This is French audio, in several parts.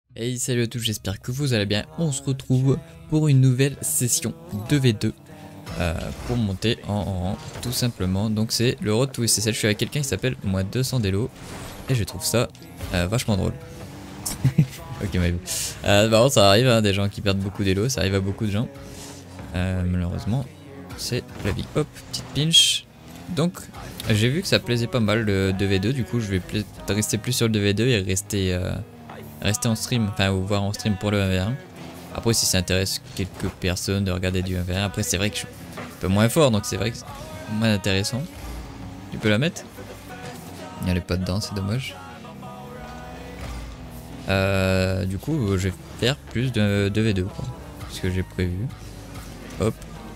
Hey salut à tous, j'espère que vous allez bien. On se retrouve pour une nouvelle session 2v2 pour monter en rang tout simplement. Donc c'est le Road to SSL, je suis avec quelqu'un qui s'appelle moins 200 d'Elo et je trouve ça vachement drôle. Ok, mais bon, ça arrive, hein, des gens qui perdent beaucoup d'Elo, ça arrive à beaucoup de gens. Malheureusement, c'est la vie. Hop, petite pinch. Donc j'ai vu que ça plaisait pas mal le 2v2, du coup je vais rester plus sur le 2v2 et rester en stream, enfin ou voir en stream pour le 1v1. Après si ça intéresse quelques personnes de regarder du 1v1, après c'est vrai que je suis un peu moins fort donc c'est vrai que c'est moins intéressant. Tu peux la mettre? Elle est pas dedans, c'est dommage. Du coup je vais faire plus de 2v2 quoi, ce que j'ai prévu. Hop.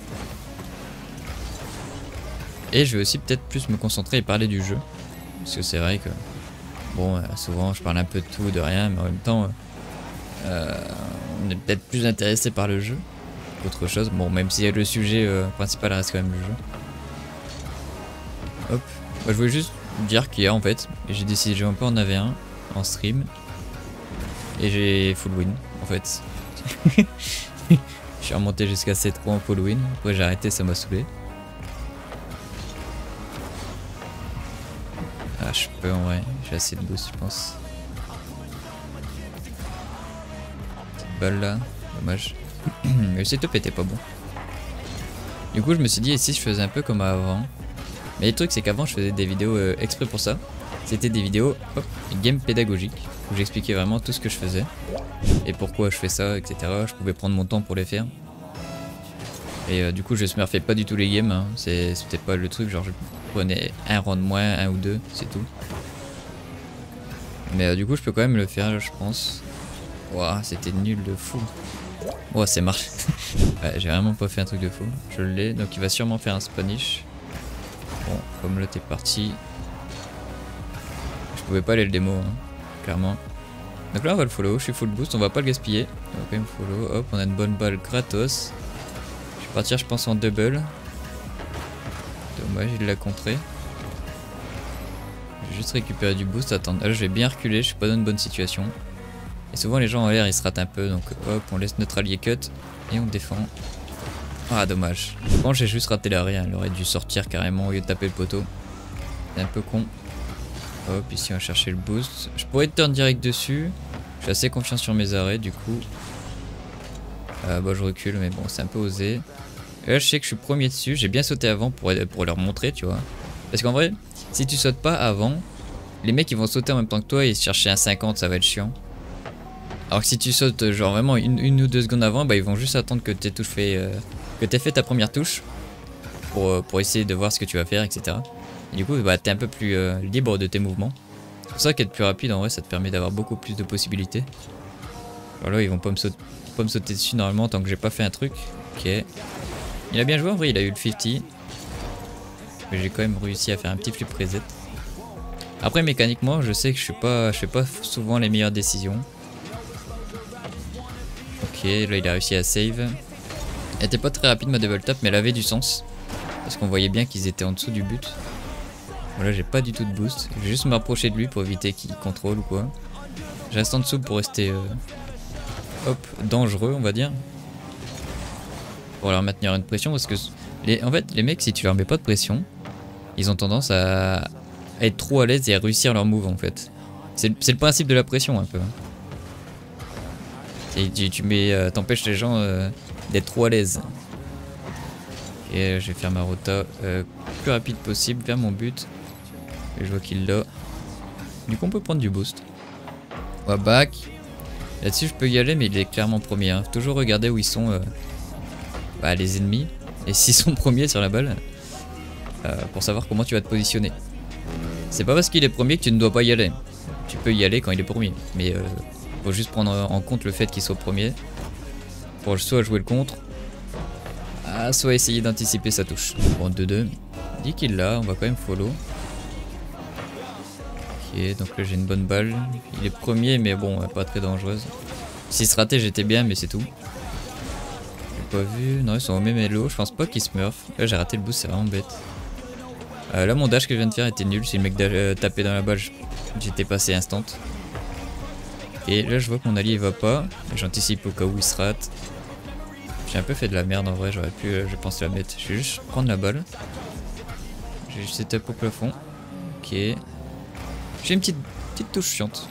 Et je vais aussi peut-être plus me concentrer et parler du jeu. Parce que c'est vrai que bon, souvent je parle un peu de tout, de rien, mais en même temps, on est peut-être plus intéressé par le jeu qu'autre chose. Bon, même si le sujet principal reste quand même le jeu. Hop. Moi, je voulais juste dire qu'hier, en fait, j'ai décidé de jouer un peu en AV1, en stream. Et j'ai full win, en fait. Je suis remonté jusqu'à 7 points en full win. Après, j'ai arrêté, ça m'a saoulé. Ah, je peux en vrai, j'ai assez de boost, je pense. Petite balle là, dommage. Le setup était pas bon. Du coup, je me suis dit, et si je faisais un peu comme avant? Mais le truc, c'est qu'avant, je faisais des vidéos exprès pour ça. C'était des vidéos, hop, game pédagogiques, où j'expliquais vraiment tout ce que je faisais. Et pourquoi je fais ça, etc. Je pouvais prendre mon temps pour les faire. Et du coup, je smurfais pas du tout les games, hein. C'était pas le truc, genre je prenais un round de moins, un ou deux, c'est tout. Mais du coup, je peux quand même le faire, je pense. Ouah, c'était nul de fou. Oh, c'est marché. Ouais, j'ai vraiment pas fait un truc de fou. Je l'ai, donc il va sûrement faire un Spanish. Bon, comme là t'es parti. Je pouvais pas aller le démo, hein, clairement. Donc là, on va le follow, je suis full boost, on va pas le gaspiller. On va quand même follow, hop, on a une bonne balle gratos. Je vais partir, je pense, en double. Dommage, il l'a contré. Je vais juste récupérer du boost. Attends, là je vais bien reculer, je suis pas dans une bonne situation. Et souvent les gens en l'air ils se ratent un peu, donc hop, on laisse notre allié cut et on défend. Ah, dommage. Bon, j'ai juste raté l'arrêt, hein. Il aurait dû sortir carrément au lieu de taper le poteau. C'est un peu con. Hop, ici on va chercher le boost. Je pourrais turn direct dessus. Je suis assez confiant sur mes arrêts du coup. Bah je recule, mais bon, c'est un peu osé. Et là je sais que je suis premier dessus, j'ai bien sauté avant pour leur montrer, tu vois. Parce qu'en vrai, si tu sautes pas avant, les mecs ils vont sauter en même temps que toi et chercher un 50, ça va être chiant. Alors que si tu sautes genre vraiment une ou deux secondes avant, bah ils vont juste attendre que t'aies fait ta première touche pour essayer de voir ce que tu vas faire, etc. Et du coup bah t'es un peu plus libre de tes mouvements. C'est pour ça qu'être plus rapide en vrai ça te permet d'avoir beaucoup plus de possibilités. Alors là ils vont pas me sauter dessus normalement tant que j'ai pas fait un truc. Ok. Il a bien joué en vrai, il a eu le 50. Mais j'ai quand même réussi à faire un petit flip reset. Après mécaniquement je sais que je fais pas souvent les meilleures décisions. Ok, là il a réussi à save. Elle était pas très rapide ma double tap mais elle avait du sens. Parce qu'on voyait bien qu'ils étaient en dessous du but. Voilà, j'ai pas du tout de boost. Je vais juste me rapprocher de lui pour éviter qu'il contrôle ou quoi. Je reste en dessous pour rester hop, dangereux on va dire. Pour leur maintenir une pression parce que en fait les mecs si tu leur mets pas de pression, ils ont tendance à être trop à l'aise et à réussir leur move en fait. C'est le principe de la pression un peu. T'empêches les gens d'être trop à l'aise. Et je vais faire ma rota plus rapide possible vers mon but. Et je vois qu'il l'a. Du coup on peut prendre du boost. On va back. Là-dessus je peux y aller mais il est clairement premier. Hein. Faut toujours regarder où ils sont les ennemis. Et s'ils sont premiers sur la balle. Pour savoir comment tu vas te positionner. C'est pas parce qu'il est premier que tu ne dois pas y aller. Tu peux y aller quand il est premier. Mais faut juste prendre en compte le fait qu'il soit premier. Pour soit jouer le contre. Soit essayer d'anticiper sa touche. Bon 2-2. Dit qu'il l'a, on va quand même follow. Ok, donc là j'ai une bonne balle. Il est premier mais bon, pas très dangereuse. S'il se ratait j'étais bien mais c'est tout. J'ai pas vu. Non ils sont au même elo, je pense pas qu'ils smurf. Là j'ai raté le boost, c'est vraiment bête. Là mon dash que je viens de faire était nul, si le mec tapait dans la balle j'étais passé instant. Et là je vois que mon allié il va pas. J'anticipe au cas où il se rate. J'ai un peu fait de la merde en vrai, j'aurais pu je pense la mettre. Je vais juste prendre la balle. J'ai juste setup au plafond. Ok. J'ai une petite touche chiante.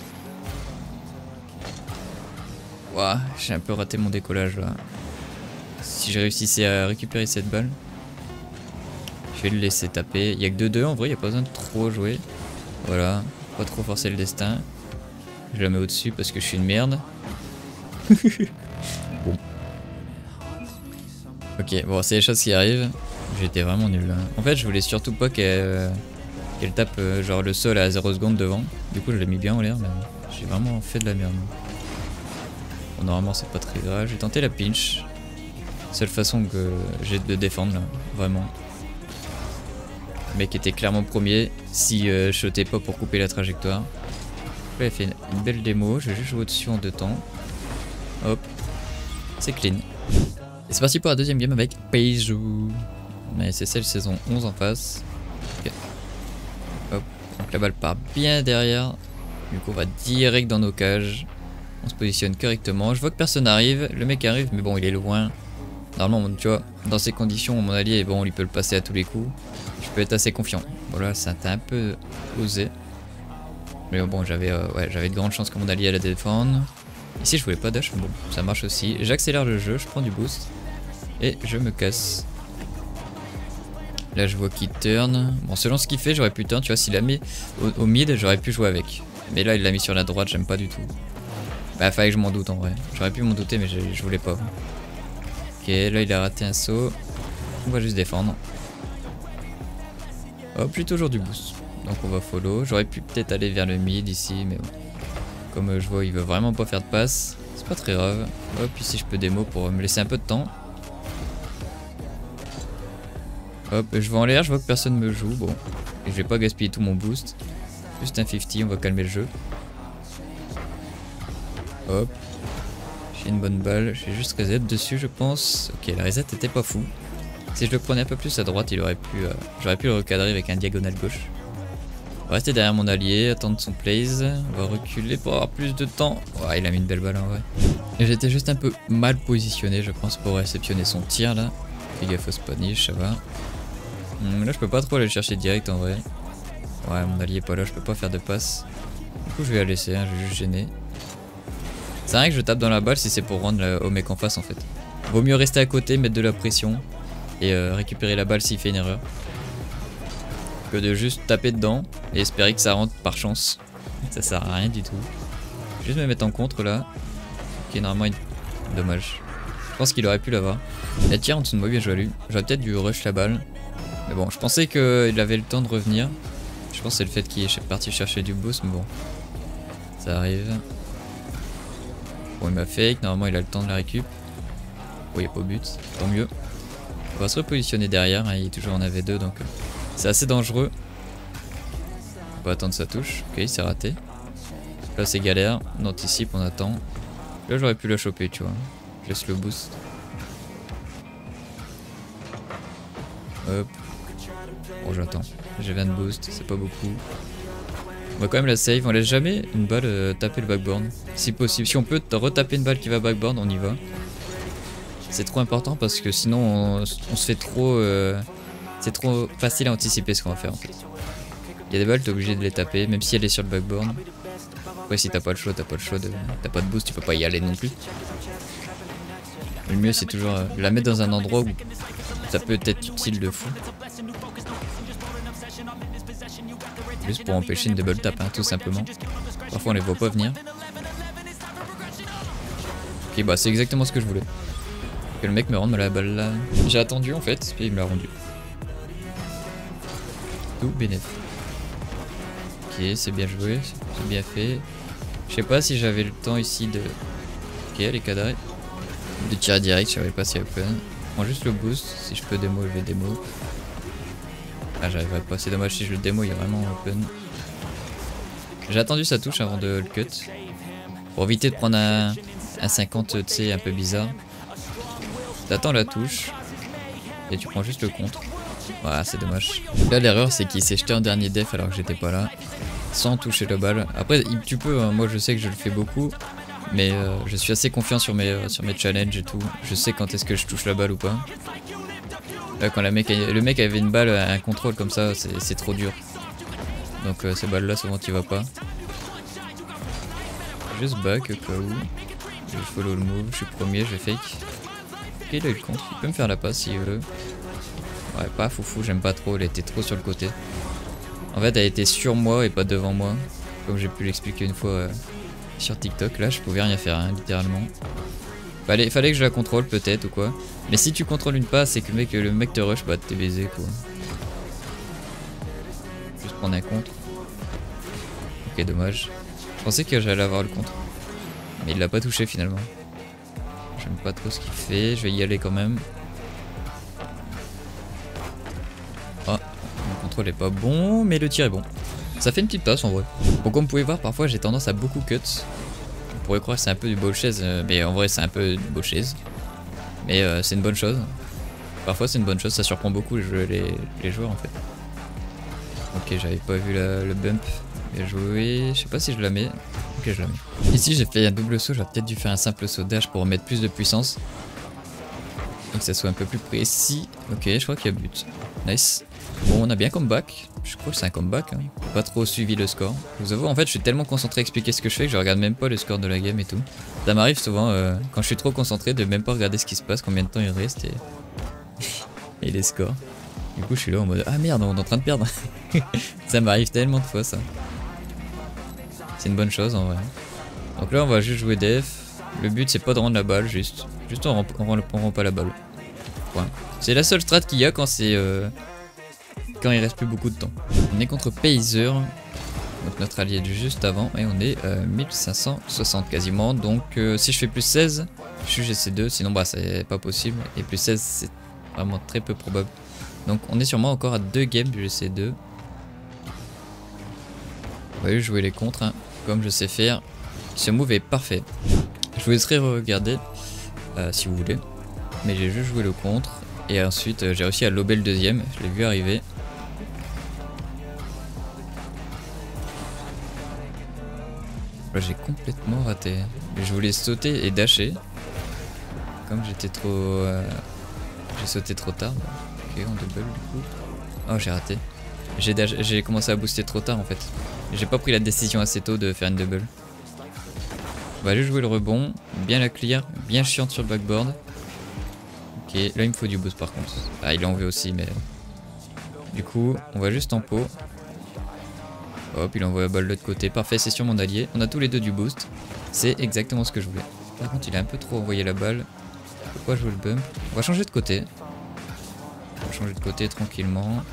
Ouah, j'ai un peu raté mon décollage là. Si je réussissais à récupérer cette balle, je vais le laisser taper. Il n'y a que 2-2 en vrai, il n'y a pas besoin de trop jouer. Voilà, pas trop forcer le destin. Je la mets au-dessus parce que je suis une merde. Bon. Ok, bon, c'est les choses qui arrivent. J'étais vraiment nul là. En fait, je voulais surtout pas qu'elle tape genre le sol à 0 secondes devant. Du coup, je l'ai mis bien en l'air, mais j'ai vraiment fait de la merde. Bon, normalement, c'est pas très grave. J'ai tenté la pinch. Seule façon que j'ai de défendre là, vraiment. Le mec était clairement premier si je sautais pas pour couper la trajectoire. Là, il fait une belle démo. Je vais juste jouer au-dessus en 2 temps. Hop, c'est clean. Et c'est parti pour la deuxième game avec Peijou. Mais c'est celle saison 11 en face. Okay. Hop, donc la balle part bien derrière. Du coup, on va direct dans nos cages. On se positionne correctement. Je vois que personne n'arrive. Le mec arrive, mais bon, il est loin. Normalement, tu vois, dans ces conditions, mon allié, bon, il peut le passer à tous les coups. Je peux être assez confiant. Voilà, ça a un peu osé. Mais bon, j'avais de grandes chances que mon allié allait défendre. Ici, je voulais pas dash, mais bon, ça marche aussi. J'accélère le jeu, je prends du boost. Et je me casse. Là, je vois qu'il turn. Bon, selon ce qu'il fait, j'aurais pu turn. Tu vois, s'il l'a mis au mid, j'aurais pu jouer avec. Mais là, il l'a mis sur la droite, j'aime pas du tout. Bah, fallait que je m'en doute en vrai. J'aurais pu m'en douter, mais je voulais pas. Ok, là il a raté un saut. On va juste défendre. Hop, j'ai toujours du boost. Donc on va follow. J'aurais pu peut-être aller vers le mid ici, mais bon. Comme je vois, il veut vraiment pas faire de passe. C'est pas très grave. Hop, ici je peux démo pour me laisser un peu de temps. Hop, je vais en l'air, je vois que personne me joue. Bon, et je vais pas gaspiller tout mon boost. Juste un 50, on va calmer le jeu. Hop. J'ai une bonne balle, j'ai juste reset dessus je pense. Ok, la reset était pas fou. Si je le prenais un peu plus à droite, j'aurais pu le recadrer avec un diagonal gauche. On va rester derrière mon allié, attendre son plays. On va reculer pour avoir plus de temps. Ouais, il a mis une belle balle en vrai. Et j'étais juste un peu mal positionné je pense pour réceptionner son tir là. Fais gaffe au spanish, ça va. Là je peux pas trop aller le chercher direct en vrai. Ouais, mon allié est pas là, je peux pas faire de passe. Du coup je vais la laisser, hein, je vais juste gêner. C'est vrai que je tape dans la balle si c'est pour rendre au mec en face en fait. Vaut mieux rester à côté, mettre de la pression et récupérer la balle s'il fait une erreur. Que de juste taper dedans et espérer que ça rentre par chance. Ça sert à rien du tout. Je vais juste me mettre en contre là. Ok, normalement, dommage. Je pense qu'il aurait pu l'avoir. La tire en dessous de moi, bien joué à lui. J'aurais peut-être dû rush la balle. Mais bon, je pensais qu'il avait le temps de revenir. Je pense que c'est le fait qu'il est parti chercher du boost, mais bon. Ça arrive. Bon, il m'a fake, normalement il a le temps de la récup. Bon, il n'y a pas au but, tant mieux. On va se repositionner derrière, hein, il est toujours en AV2 donc c'est assez dangereux. On va attendre sa touche. Ok, il s'est raté. Là c'est galère, on anticipe, on attend. Là j'aurais pu la choper, tu vois. Je laisse le boost. Hop. Bon, j'attends. J'ai 20 de boost, c'est pas beaucoup. On va quand même la save, on laisse jamais une balle taper le backboard. Si possible, si on peut retaper une balle qui va backboard, on y va. C'est trop important parce que sinon on se fait trop... c'est trop facile à anticiper ce qu'on va faire en fait. Il y a des balles, t'es obligé de les taper, même si elle est sur le backboard. Ouais, si t'as pas le choix, t'as pas de boost, tu peux pas y aller non plus. Le mieux c'est toujours la mettre dans un endroit où ça peut être utile de fou. Juste pour empêcher une double tap, hein, tout simplement. Parfois on les voit pas venir. Ok, bah c'est exactement ce que je voulais. Que le mec me rende la balle là. J'ai attendu en fait, et il me l'a rendu. Tout bénéf. Ok, c'est bien joué, c'est bien fait. Je sais pas si j'avais le temps ici de... Ok, elle est cadrée. De tirer direct, je savais pas si open. Je prends juste le boost, si je peux démo, je vais démo. Ah, j'arriverai pas, c'est dommage si je le démo, il est vraiment open. J'ai attendu sa touche avant de le cut. Pour éviter de prendre un 50, tu sais, un peu bizarre. T'attends la touche. Et tu prends juste le contre. Voilà, c'est dommage. Là, l'erreur, c'est qu'il s'est jeté en dernier def alors que j'étais pas là. sans toucher la balle. Après tu peux, hein, moi je sais que je le fais beaucoup, mais je suis assez confiant sur mes challenges et tout. Je sais quand est-ce que je touche la balle ou pas. Là, quand le mec avait une balle, un contrôle comme ça, c'est trop dur. Donc ces balles là souvent tu vas pas. Juste back au cas où. Je follow le move, je suis premier, je fake. Ok, il a eu le contre, il peut me faire la passe s'il veut. Ouais, pas foufou, j'aime pas trop, elle était trop sur le côté. En fait, elle était sur moi et pas devant moi. Comme j'ai pu l'expliquer une fois sur TikTok. Là, je pouvais rien faire, hein, littéralement. Fallait que je la contrôle peut-être ou quoi. Mais si tu contrôles une passe et que le mec te rush, bah t'es baisé quoi. Juste prendre un contre. Ok, dommage. Je pensais que j'allais avoir le contre. Mais il l'a pas touché finalement. J'aime pas trop ce qu'il fait, je vais y aller quand même. Ah, mon contrôle est pas bon, mais le tir est bon. Ça fait une petite passe en vrai. Bon, comme vous pouvez voir, parfois j'ai tendance à beaucoup cut. On pourrait croire que c'est un peu du ball chase, mais en vrai c'est un peu du ball chase. Mais c'est une bonne chose. Parfois c'est une bonne chose, ça surprend beaucoup les joueurs en fait. Ok, j'avais pas vu le bump. Bien joué, je sais pas si je la mets. Ok, je la mets. Ici j'ai fait un double saut, j'aurais peut-être dû faire un simple saut dash pour mettre plus de puissance. Et que ça soit un peu plus précis. Ok, je crois qu'il y a but. Nice. Bon, on a bien comeback. Je crois que c'est un comeback. Hein. Pas trop suivi le score. Je vous avoue, en fait, je suis tellement concentré à expliquer ce que je fais que je regarde même pas le score de la game et tout. Ça m'arrive souvent, quand je suis trop concentré, de même pas regarder ce qui se passe, combien de temps il reste et les scores. Du coup, je suis là en mode ah merde, on est en train de perdre. Ça m'arrive tellement de fois ça. C'est une bonne chose en vrai. Donc là, on va juste jouer def. Le but, c'est pas de rendre la balle, juste on rend pas la balle. Point. C'est la seule strat qu'il y a quand c'est quand il reste plus beaucoup de temps. On est contre Payzer, donc notre allié de juste avant, et on est 1560 quasiment. Donc si je fais plus 16, je suis GC2, sinon bah c'est pas possible. Et plus 16, c'est vraiment très peu probable. Donc on est sûrement encore à 2 games du GC2. On va juste jouer les contres, hein, comme je sais faire. Ce move est parfait. Je vous laisserai regarder si vous voulez. Mais j'ai juste joué le contre. Et ensuite j'ai réussi à lober le deuxième. Je l'ai vu arriver. Là j'ai complètement raté. Je voulais sauter et dasher. Comme j'étais trop... j'ai sauté trop tard. Ok, on double du coup. Oh, j'ai raté. J'ai commencé à booster trop tard en fait. J'ai pas pris la décision assez tôt de faire une double. On va juste jouer le rebond. Bien la clear. Bien chiante sur le backboard. Ok, là il me faut du boost par contre. Ah, il est en V aussi, mais... Du coup, on va juste en pot. Hop, il envoie la balle de l'autre côté. Parfait, c'est sur mon allié. On a tous les deux du boost. C'est exactement ce que je voulais. Par contre, il a un peu trop envoyé la balle. Pourquoi jouer le bump? On va changer de côté. On va changer de côté tranquillement.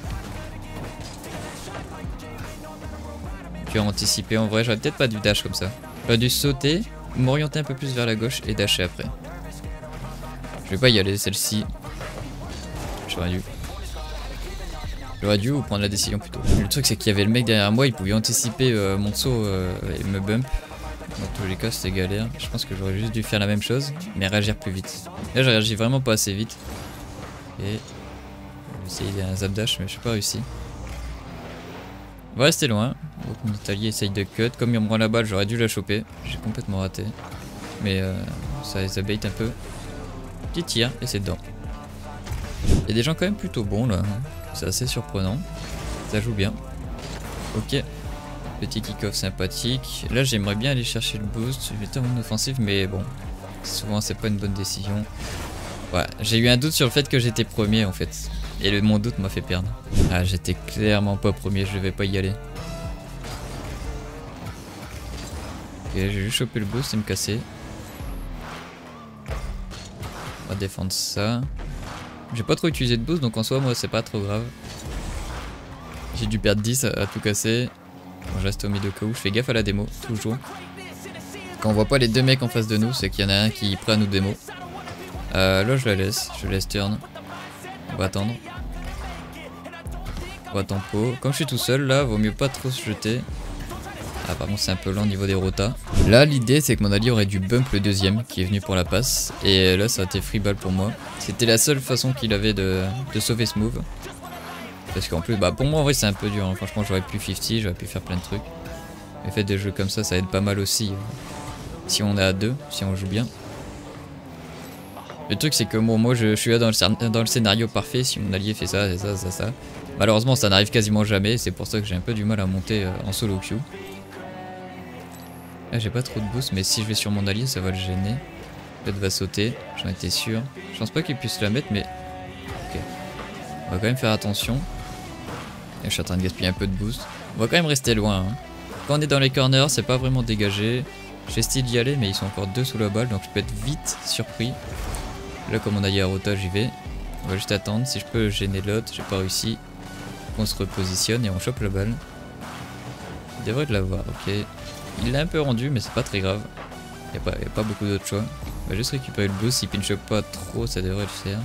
Puis anticiper. En vrai, j'aurais peut-être pas dû dash comme ça. J'aurais dû sauter, m'orienter un peu plus vers la gauche et dasher après. Je vais pas y aller celle-ci. J'aurais dû ou prendre la décision plutôt. Le truc c'est qu'il y avait le mec derrière moi, il pouvait anticiper mon saut et me bump. Dans tous les cas c'était galère. Je pense que j'aurais juste dû faire la même chose, mais réagir plus vite. Là j'ai réagi vraiment pas assez vite. Et j'ai essayé un zap dash mais je suis pas réussi. On va rester loin. Donc mon Italien essaye de cut. Comme il me rend la balle, j'aurais dû la choper. J'ai complètement raté. Mais ça bait un peu. Petit tir et c'est dedans. Il y a des gens quand même plutôt bons là. C'est assez surprenant. Ça joue bien. Ok. Petit kick-off sympathique. Là j'aimerais bien aller chercher le boost. Je vais être en offensive mais bon. Souvent c'est pas une bonne décision. Ouais, j'ai eu un doute sur le fait que j'étais premier en fait. Et mon doute m'a fait perdre. Ah, j'étais clairement pas premier, je devais pas y aller. Ok, j'ai juste chopé le boost et me casser. On va défendre ça. J'ai pas trop utilisé de boost donc en soi moi c'est pas trop grave. J'ai dû perdre 10 à tout casser. Bon, je reste au milieu de cas où je fais gaffe à la démo, toujours. Quand on voit pas les deux mecs en face de nous, c'est qu'il y en a un qui prend à nous démo. Là je laisse turn. On va attendre. On va tempo. Comme je suis tout seul là, vaut mieux pas trop se jeter. Ah par contre c'est un peu lent au niveau des rotas. Là l'idée c'est que mon allié aurait dû bump le deuxième qui est venu pour la passe. Et là ça a été free ball pour moi. C'était la seule façon qu'il avait de sauver ce move. Parce qu'en plus bah pour moi en vrai c'est un peu dur hein. Franchement j'aurais pu 50, j'aurais pu faire plein de trucs. Le fait de jouer comme ça aide pas mal aussi. Si on est à deux, si on joue bien. Le truc c'est que bon, moi je suis là dans le scénario parfait, si mon allié fait ça, ça. Malheureusement ça n'arrive quasiment jamais, c'est pour ça que j'ai un peu du mal à monter en solo queue. Là j'ai pas trop de boost, mais si je vais sur mon allié ça va le gêner. Peut-être va sauter, j'en étais sûr. Je pense pas qu'il puisse la mettre, mais... Ok. On va quand même faire attention. Et je suis en train de gaspiller un peu de boost. On va quand même rester loin. Hein. Quand on est dans les corners, c'est pas vraiment dégagé. J'ai style d'y aller, mais ils sont encore deux sous la balle, donc je peux être vite surpris. Là, comme on a dit à Rota, j'y vais. On va juste attendre. Si je peux gêner l'autre, j'ai pas réussi. On se repositionne et on chope la balle. Il devrait de l'avoir, ok. Il l'a un peu rendu, mais c'est pas très grave. Il n'y a pas beaucoup d'autres choix. On va juste récupérer le boost. S'il pinch pas trop, ça devrait le faire.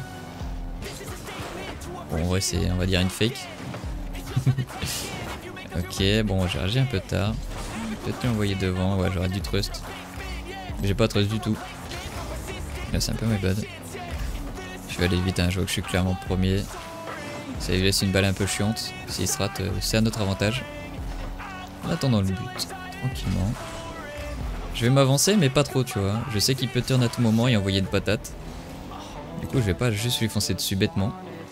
Bon, en vrai, c'est, on va dire, une fake. Ok, bon, j'ai réagi un peu tard. Peut-être lui envoyer devant. Ouais, j'aurais dû trust. Mais j'ai pas trust du tout. Là, c'est un peu my bad. Je vais aller vite, hein. Je vois que je suis clairement premier. Ça lui laisse une balle un peu chiante. S'il se rate, c'est à notre avantage. En attendant le but, tranquillement. Je vais m'avancer, mais pas trop, tu vois. Je sais qu'il peut turn à tout moment et envoyer une patate. Du coup, je vais pas juste lui foncer dessus bêtement.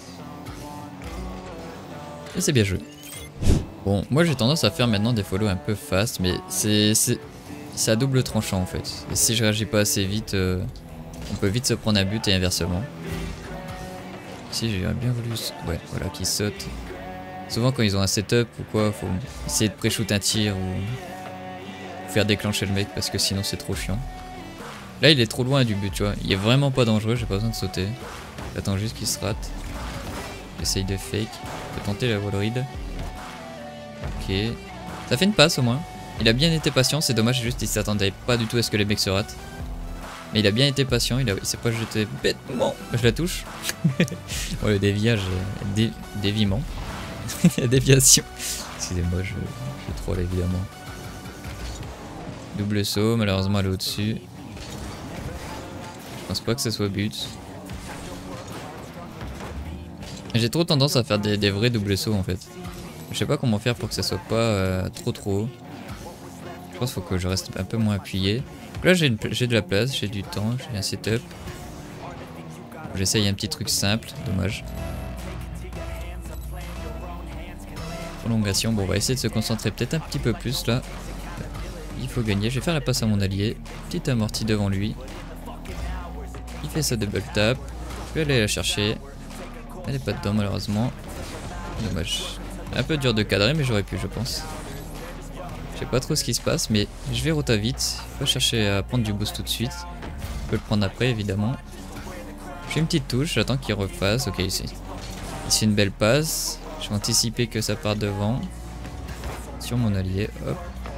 Et c'est bien joué. Bon, moi j'ai tendance à faire maintenant des follow un peu fast, mais c'est à double tranchant en fait. Et si je réagis pas assez vite, on peut vite se prendre un but et inversement. Si j'ai bien voulu... Ouais, voilà, qu'il saute. Souvent quand ils ont un setup ou quoi, faut essayer de pré-shoot un tir ou faire déclencher le mec parce que sinon c'est trop chiant. Là il est trop loin du but, tu vois. Il est vraiment pas dangereux, j'ai pas besoin de sauter. J'attends juste qu'il se rate. J'essaye de fake. Je peux tenter la wall read. Ok. Ça fait une passe au moins. Il a bien été patient, c'est dommage, juste il s'attendait pas du tout à ce que les mecs se ratent. Mais il a bien été patient, il s'est pas jeté bêtement. Je la touche. Bon, le déviage, déviement. Déviation. Excusez-moi, je troll évidemment. Double saut, malheureusement elle est au-dessus. Je pense pas que ce soit but. J'ai trop tendance à faire des vrais double sauts en fait. Je sais pas comment faire pour que ça soit pas trop haut. Je pense qu'il faut que je reste un peu moins appuyé. Là j'ai de la place, j'ai du temps, j'ai un setup. J'essaye un petit truc simple, dommage. Prolongation, bon on va essayer de se concentrer peut-être un petit peu plus là. Il faut gagner, je vais faire la passe à mon allié. Petite amortie devant lui. Il fait sa double tap. Je vais aller la chercher. Elle est pas dedans malheureusement. Dommage. Un peu dur de cadrer mais j'aurais pu je pense. Je sais pas trop ce qui se passe mais je vais rota vite. Il faut chercher à prendre du boost tout de suite. Je peux le prendre après évidemment. J'ai une petite touche, j'attends qu'il refasse. Ok ici. Ici une belle passe. Je vais anticiper que ça part devant. Sur mon allié. Hop.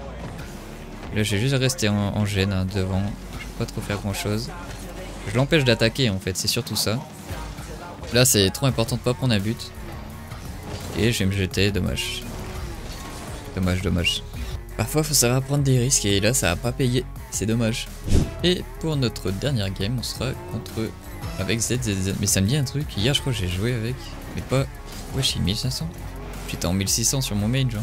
Là j'ai juste resté en gêne hein, devant. Je peux pas trop faire grand chose. Je l'empêche d'attaquer en fait, c'est surtout ça. Là c'est trop important de pas prendre un but. Et je vais me jeter, dommage. Dommage, dommage. Parfois il faut savoir prendre des risques et là ça a pas payé, c'est dommage. Et pour notre dernière game on sera contre... avec ZZZ. Mais ça me dit un truc, hier je crois que j'ai joué avec. Mais pas... Ouais je suis 1500. J'étais en 1600 sur mon main genre.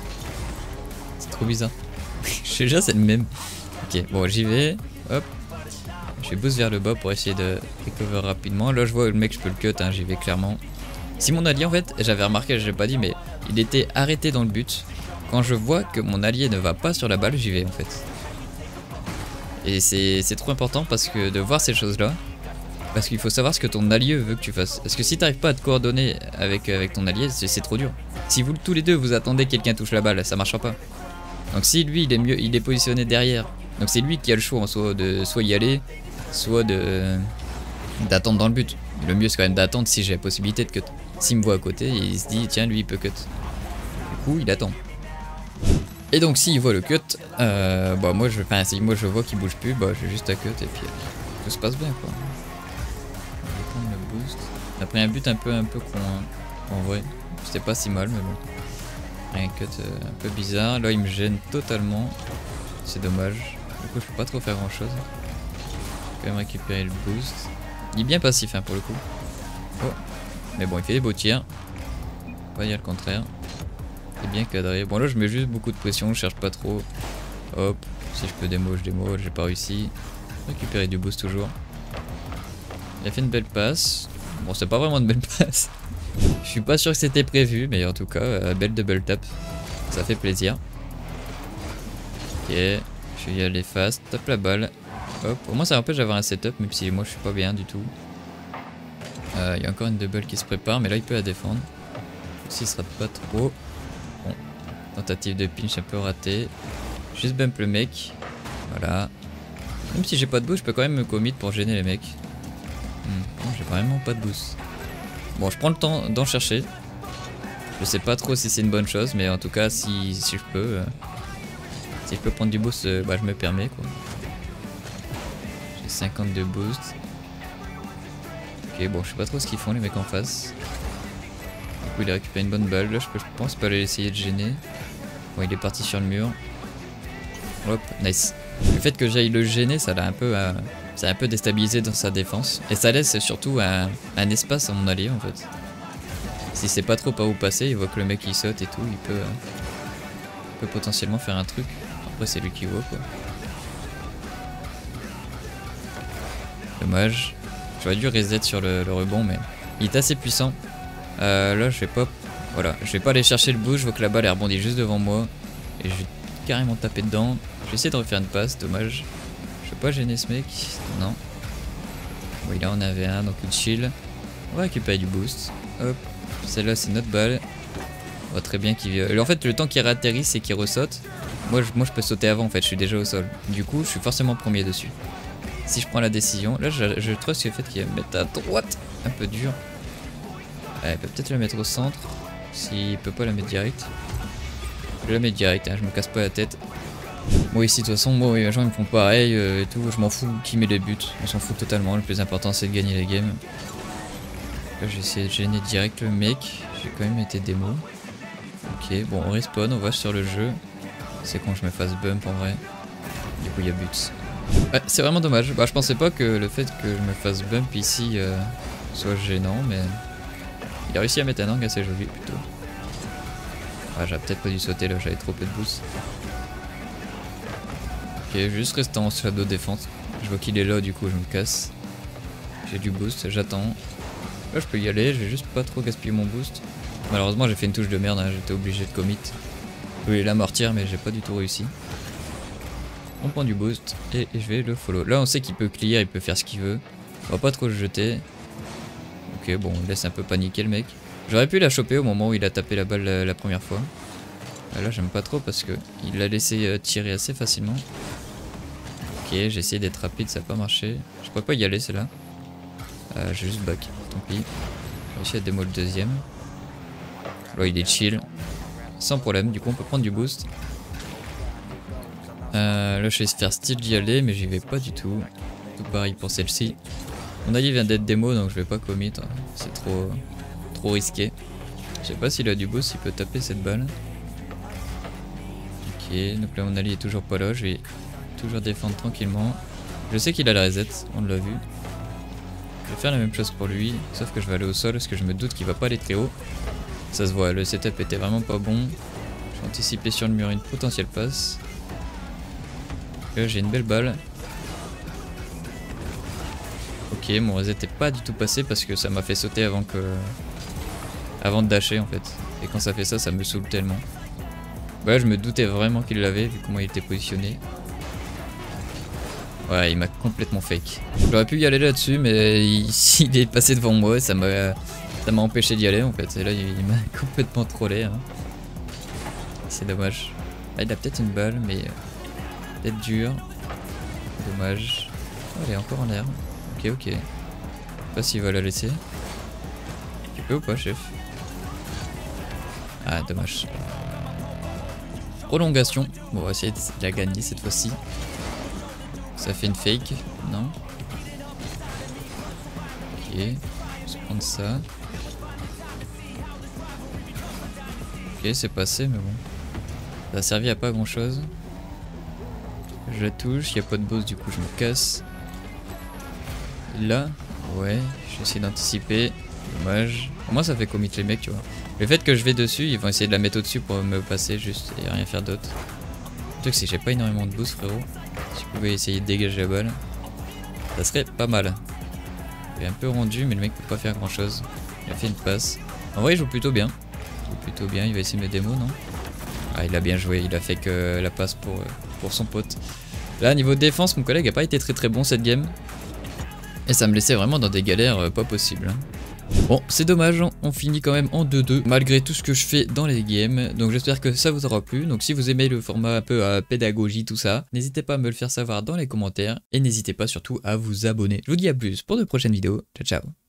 C'est trop bizarre. Je sais déjà c'est le même. Ok bon j'y vais. Hop. Je vais boost vers le bas pour essayer de recover rapidement. Là je vois le mec je peux le cut hein, j'y vais clairement. Si mon allié en fait, j'avais remarqué, je l'ai pas dit mais il était arrêté dans le but. Quand je vois que mon allié ne va pas sur la balle, j'y vais en fait. Et c'est trop important parce que de voir ces choses là. Parce qu'il faut savoir ce que ton allié veut que tu fasses. Parce que si t'arrives pas à te coordonner avec ton allié, c'est trop dur. Si vous tous les deux vous attendez que quelqu'un touche la balle, ça marchera pas. Donc si lui il est mieux, il est positionné derrière. Donc c'est lui qui a le choix, soit y aller, soit d'attendre dans le but. Le mieux c'est quand même d'attendre si j'ai la possibilité de cut. S'il me voit à côté, il se dit tiens lui il peut cut. Du coup il attend. Et donc s'il voit le cut, bah moi si moi je vois qu'il bouge plus, bah je vais juste à cut et puis tout se passe bien quoi. Je vais prendre le boost. On a pris un but un peu con hein. En vrai. C'était pas si mal mais bon. Un cut un peu bizarre. Là il me gêne totalement. C'est dommage. Du coup je peux pas trop faire grand chose. Je vais quand même récupérer le boost. Il est bien passif hein, pour le coup. Oh. Mais bon il fait des beaux tirs. Pas dire le contraire. C'est bien cadré. Bon là je mets juste beaucoup de pression, je cherche pas trop. Hop, si je peux démo, je démo, j'ai pas réussi. Récupérer du boost toujours. Il a fait une belle passe. Bon c'est pas vraiment une belle passe. Je suis pas sûr que c'était prévu, mais en tout cas, belle double tap. Ça fait plaisir. Ok, je vais y aller fast, tape la balle. Hop, au moins ça empêche d'avoir un setup, même si moi je suis pas bien du tout. Il y a encore une double qui se prépare, mais là il peut la défendre. S'il se rate pas trop. Bon, tentative de pinch un peu ratée. Juste bump le mec. Voilà. Même si j'ai pas de boost, je peux quand même me commit pour gêner les mecs. Bon, j'ai vraiment pas de boost. Bon, je prends le temps d'en chercher. Je sais pas trop si c'est une bonne chose, mais en tout cas, si je peux... si je peux prendre du boost, bah je me permets quoi. J'ai 50 de boost. Ok, bon, je sais pas trop ce qu'ils font les mecs en face. Du coup, il a récupéré une bonne balle. Là, je pense pas aller essayer de gêner. Bon, il est parti sur le mur. Hop, nice. Le fait que j'aille le gêner, ça l'a un peu... ça a un peu déstabilisé dans sa défense. Et ça laisse surtout un espace à mon allié en fait. Si c'est pas trop par où passer, il voit que le mec il saute et tout, il peut potentiellement faire un truc. Après c'est lui qui voit quoi. Dommage. J'aurais dû reset sur le rebond mais il est assez puissant. Là je vais pas... Voilà, je vais pas aller chercher le boost, je vois que la balle elle rebondit juste devant moi. Et je vais carrément taper dedans. Je vais essayer de refaire une passe, dommage. Je vais pas gêner ce mec, non. Bon il en avait un, donc coup de chill. On va récupérer du boost. Hop, celle-là c'est notre balle. On voit très bien qu'il... En fait le temps qu'il réatterrisse et qu'il ressaute, moi je peux sauter avant en fait, je suis déjà au sol. Du coup je suis forcément premier dessus. Si je prends la décision, là je trust le fait qu'il va me mettre à droite, un peu dur. Il peut peut-être la mettre au centre, s'il peut pas la mettre direct. Je la mets direct, hein, je me casse pas la tête. Moi ici de toute façon, moi les gens ils me font pareil et tout, je m'en fous qui met les buts, on s'en fout totalement, le plus important c'est de gagner les games. Là j'ai essayé de gêner direct le mec, j'ai quand même été démo. Ok, bon on respawn, on va sur le jeu. C'est con que je me fasse bump en vrai. Du coup il y a buts. Ouais, c'est vraiment dommage, bah je pensais pas que le fait que je me fasse bump ici soit gênant, mais... Il a réussi à mettre un angle assez joli plutôt. Ah j'aurais peut-être pas dû sauter là, j'avais trop peu de boost. Ok, juste restant en shadow défense. Je vois qu'il est là, du coup je me casse. J'ai du boost, j'attends. Là je peux y aller, je vais juste pas trop gaspiller mon boost. Malheureusement j'ai fait une touche de merde, hein, j'étais obligé de commit. Je voulais l'amortir mais j'ai pas du tout réussi. On prend du boost et je vais le follow. Là on sait qu'il peut clear, il peut faire ce qu'il veut. On va pas trop le jeter. Ok bon on laisse un peu paniquer le mec. J'aurais pu la choper au moment où il a tapé la balle la première fois. Là j'aime pas trop parce que il l'a laissé tirer assez facilement. Ok j'ai essayé d'être rapide, ça a pas marché. Je pourrais pas y aller celle-là. J'ai juste back, tant pis. J'ai réussi à démo le deuxième. Là il est chill. Sans problème, du coup on peut prendre du boost. Là je vais faire style d'y aller mais j'y vais pas du tout. Tout pareil pour celle-ci. Mon allié vient d'être démo donc je vais pas commit. C'est trop risqué. Je sais pas s'il a du boost, il peut taper cette balle. Ok, donc là mon allié est toujours pas là, je vais toujours défendre tranquillement. Je sais qu'il a la reset, on l'a vu. Je vais faire la même chose pour lui, sauf que je vais aller au sol parce que je me doute qu'il va pas aller très haut. Ça se voit, le setup était vraiment pas bon. J'ai anticipé sur le mur une potentielle passe. Là j'ai une belle balle. Ok, mon reset est pas du tout passé parce que ça m'a fait sauter avant de dasher en fait. Et quand ça fait ça, ça me saoule tellement. Bah je me doutais vraiment qu'il l'avait vu comment il était positionné. Ouais, il m'a complètement fake. J'aurais pu y aller là-dessus, mais il est passé devant moi et ça m'a empêché d'y aller en fait. Et là, il m'a complètement trollé. Hein. C'est dommage. Ah, il a peut-être une balle, mais peut-être dur. Dommage. Oh, elle est encore en l'air. Ok, ok. Je sais pas s'il va la laisser. Tu peux ou pas, chef? Ah, dommage. Prolongation. Bon, on va essayer de la gagner cette fois-ci. Ça fait une fake, non? Ok, je vais prendre ça. Ok, c'est passé, mais bon. Ça a servi à pas grand chose. Je la touche, il n'y a pas de boss, du coup je me casse. Là, ouais, je vais essayer d'anticiper. Dommage. Au moins ça fait commit les mecs, tu vois. Le fait que je vais dessus, ils vont essayer de la mettre au-dessus pour me passer juste et rien faire d'autre. Le truc c'est que j'ai pas énormément de boost frérot. Si je pouvais essayer de dégager la balle, ça serait pas mal. Il est un peu rendu mais le mec peut pas faire grand chose. Il a fait une passe. En vrai il joue plutôt bien. Il va essayer de me démo non? Ah il a bien joué, il a fait que la passe pour son pote. Là niveau défense mon collègue a pas été très bon cette game. Et ça me laissait vraiment dans des galères pas possibles. Bon, c'est dommage, on finit quand même en 2-2 malgré tout ce que je fais dans les games. Donc j'espère que ça vous aura plu. Donc si vous aimez le format un peu à pédagogie, tout ça, n'hésitez pas à me le faire savoir dans les commentaires. Et n'hésitez pas surtout à vous abonner. Je vous dis à plus pour de prochaines vidéos. Ciao ciao.